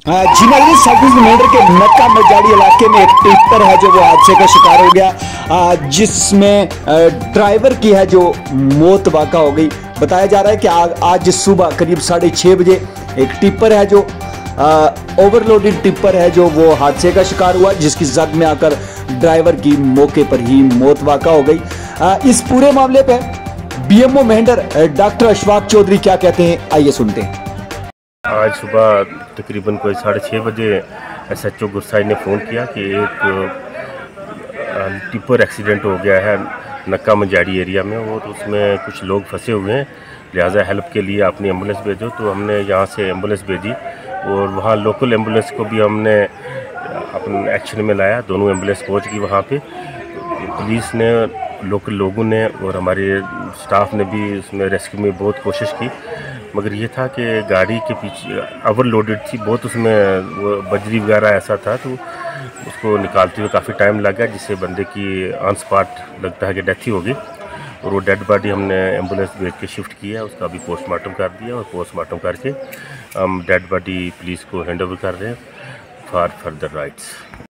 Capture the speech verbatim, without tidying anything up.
जी नाज़रीन, सब रिमाइंडर के नक्का मजाड़ी इलाके में एक टिप्पर है जो वो हादसे का शिकार हो गया, जिसमें ड्राइवर की है जो मौत वाक़ा हो गई। बताया जा रहा है कि आ, आज सुबह करीब साढ़े छः बजे एक टिप्पर है जो ओवरलोडेड टिप्पर है जो वो हादसे का शिकार हुआ, जिसकी जद में आकर ड्राइवर की मौके पर ही मौत वाक़ा हो गई। आ, इस पूरे मामले पर बीएमओ मेंढर डॉक्टर अशफाक चौधरी क्या कहते हैं, आइए सुनते हैं। आज सुबह तकरीबन कोई साढ़े छः बजे एस एच ओ गुरसाई ने फ़ोन किया कि एक टिप्पर एक्सीडेंट हो गया है नक्का मजाड़ी एरिया में, और उसमें कुछ लोग फंसे हुए हैं, लिहाजा हेल्प के लिए अपनी एम्बुलेंस भेजो। तो हमने यहाँ से एम्बुलेंस भेजी और वहाँ लोकल एम्बुलेंस को भी हमने अपने एक्शन में लाया। दोनों एम्बुलेंस पहुँच गई वहाँ पे। पुलिस ने, लोकल लोगों ने और हमारे स्टाफ ने भी उसमें रेस्क्यू में बहुत कोशिश की, मगर ये था कि गाड़ी के पीछे ओवरलोडेड थी बहुत, उसमें वो बजरी वगैरह ऐसा था, तो उसको निकालते हुए काफ़ी टाइम लग गया, जिससे बंदे की ऑन स्पॉट लगता है कि डेथ ही होगी। और वो डेड बॉडी हमने एम्बुलेंस भेज के शिफ्ट किया, उसका अभी पोस्टमार्टम कर दिया, और पोस्टमार्टम करके हम डेड बॉडी पुलिस को हैंड ओवर कर रहे हैं फॉर फर्दर राइट्स।